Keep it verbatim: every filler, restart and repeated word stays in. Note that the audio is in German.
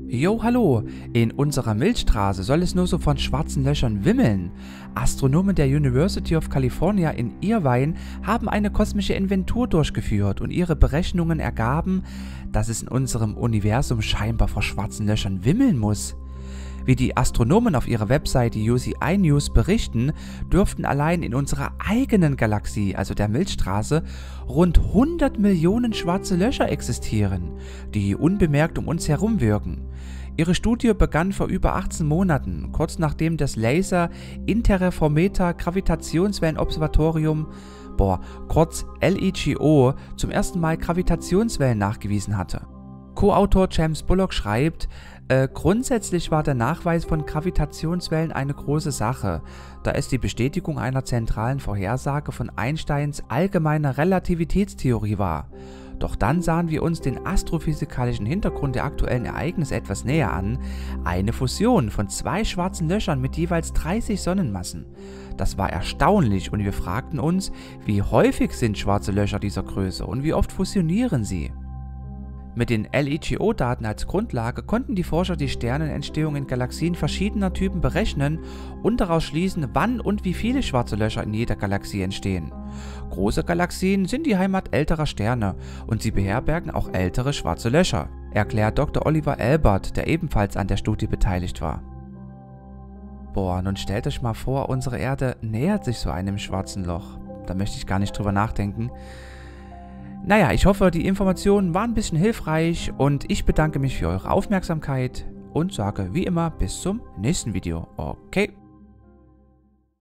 Jo, hallo! In unserer Milchstraße soll es nur so von schwarzen Löchern wimmeln. Astronomen der University of California in Irvine haben eine kosmische Inventur durchgeführt und ihre Berechnungen ergaben, dass es in unserem Universum scheinbar vor schwarzen Löchern wimmeln muss. Wie die Astronomen auf ihrer Webseite U C I News berichten, dürften allein in unserer eigenen Galaxie, also der Milchstraße, rund hundert Millionen schwarze Löcher existieren, die unbemerkt um uns herum wirken. Ihre Studie begann vor über achtzehn Monaten, kurz nachdem das Laser Interferometer Gravitationswellenobservatorium, boah, kurz L I G O, zum ersten Mal Gravitationswellen nachgewiesen hatte. Co-Autor James Bullock schreibt, äh, grundsätzlich war der Nachweis von Gravitationswellen eine große Sache, da es die Bestätigung einer zentralen Vorhersage von Einsteins allgemeiner Relativitätstheorie war. Doch dann sahen wir uns den astrophysikalischen Hintergrund der aktuellen Ereignisse etwas näher an, eine Fusion von zwei schwarzen Löchern mit jeweils dreißig Sonnenmassen. Das war erstaunlich und wir fragten uns, wie häufig sind schwarze Löcher dieser Größe und wie oft fusionieren sie? Mit den L I G O-Daten als Grundlage konnten die Forscher die Sternenentstehung in Galaxien verschiedener Typen berechnen und daraus schließen, wann und wie viele schwarze Löcher in jeder Galaxie entstehen. Große Galaxien sind die Heimat älterer Sterne und sie beherbergen auch ältere schwarze Löcher, erklärt Doktor Oliver Albert, der ebenfalls an der Studie beteiligt war. Boah, nun stellt euch mal vor, unsere Erde nähert sich so einem schwarzen Loch. Da möchte ich gar nicht drüber nachdenken. Naja, ich hoffe, die Informationen waren ein bisschen hilfreich und ich bedanke mich für eure Aufmerksamkeit und sage wie immer bis zum nächsten Video. Okay.